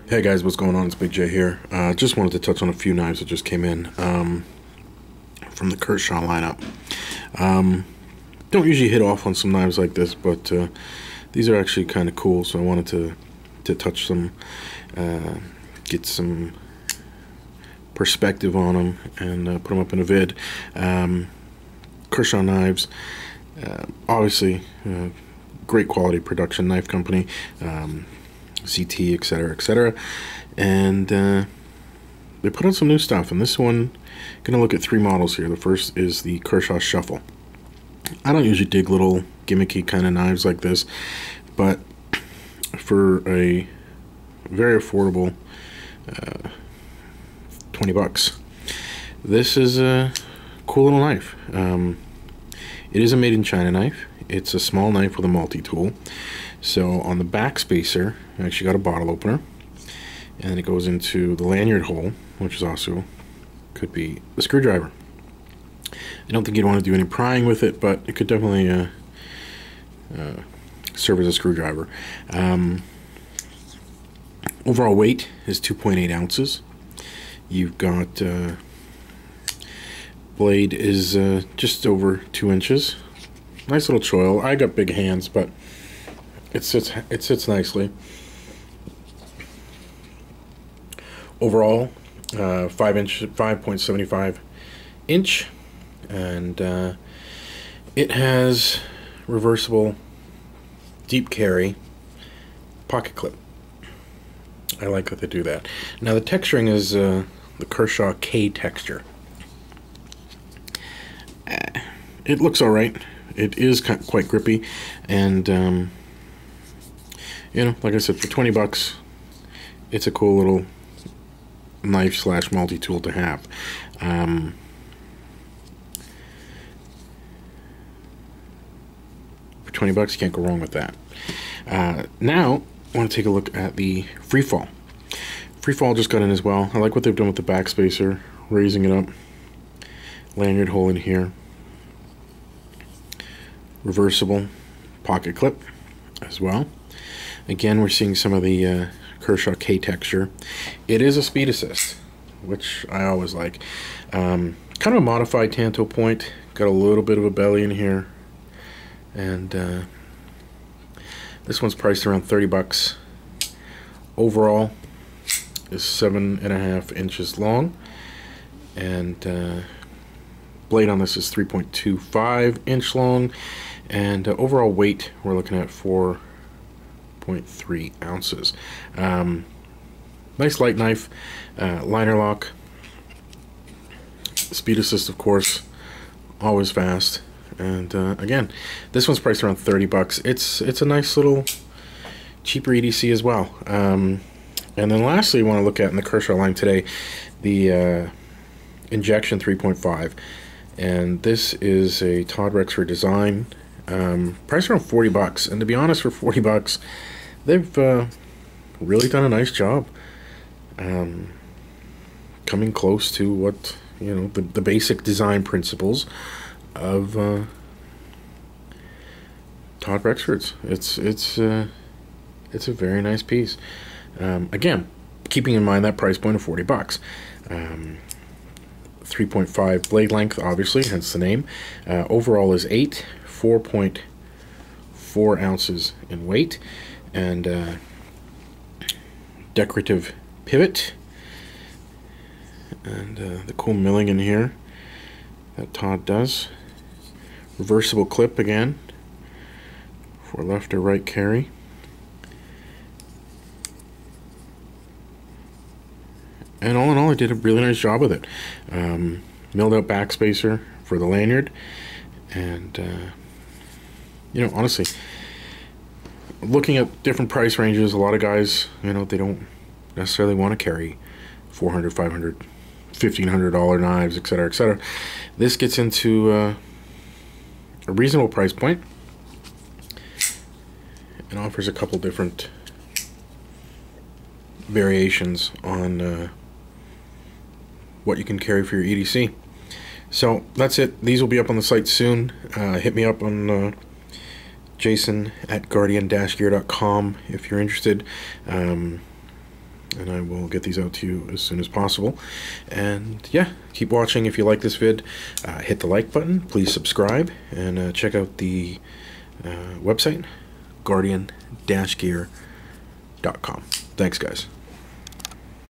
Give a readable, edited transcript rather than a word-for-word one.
Hey guys, what's going on? It's Big J here. Just wanted to touch on a few knives that just came in from the Kershaw lineup. Don't usually hit off on some knives like this, but these are actually kind of cool, so I wanted to touch some, get some perspective on them, and put them up in a vid. Kershaw knives, obviously, great quality production knife company. CT, etc., and they put on some new stuff. And this one, gonna look at three models here. The first is the Kershaw Shuffle. I don't usually dig little gimmicky kind of knives like this, but for a very affordable $20, this is a cool little knife. It is a made in China knife. It's a small knife with a multi-tool. So on the back spacer, I actually got a bottle opener, and then it goes into the lanyard hole, which is also could be a screwdriver. I don't think you'd want to do any prying with it, but it could definitely serve as a screwdriver. Overall weight is 2.8 ounces. You've got blade is just over 2 inches. Nice little choil. I got big hands, but it sits nicely. Overall, 5.75 inch, and it has reversible deep carry pocket clip. I like that they do that. Now the texturing is the Kershaw K texture. It looks all right. It is quite grippy, and you know, like I said, for $20, it's a cool little knife slash multi-tool to have. For $20, you can't go wrong with that. Now, I want to take a look at the Freefall. Freefall just got in as well. I like what they've done with the back spacer, raising it up, lanyard hole in here, reversible pocket clip as well. Again, we're seeing some of the Kershaw K texture. It is a speed assist, which I always like. Kind of a modified tanto point. Got a little bit of a belly in here, and this one's priced around $30. Overall is 7.5 inches long, and blade on this is 3.25 inch long, and overall weight we're looking at 4.3 ounces. Nice light knife, liner lock, speed assist, of course, always fast. And again, this one's priced around $30. It's a nice little cheaper EDC as well. And then lastly, you want to look at in the Kershaw line today, the Injection 3.5, and this is a Todd Rexford design, priced around $40. And to be honest, for $40, they've really done a nice job coming close to what, you know, the basic design principles of Todd Rexford's. It's a very nice piece. Again, keeping in mind that price point of $40. 3.5 blade length, obviously, hence the name. Overall is 4.4 ounces in weight, and decorative pivot, and the cool milling in here that Todd does. Reversible clip again for left or right carry. And all in all, I did a really nice job with it. Milled out back spacer for the lanyard, and you know, honestly, looking at different price ranges, a lot of guys, you know, they don't necessarily want to carry $400, $500, $1,500 knives, etc., etc. This gets into a reasonable price point and offers a couple different variations on what you can carry for your EDC. So that's it. These will be up on the site soon. Hit me up on Jason at guardian-gear.com if you're interested. and I will get these out to you as soon as possible. And yeah, keep watching. If you like this vid, hit the like button, please subscribe, and check out the website, guardian-gear.com. Thanks, guys.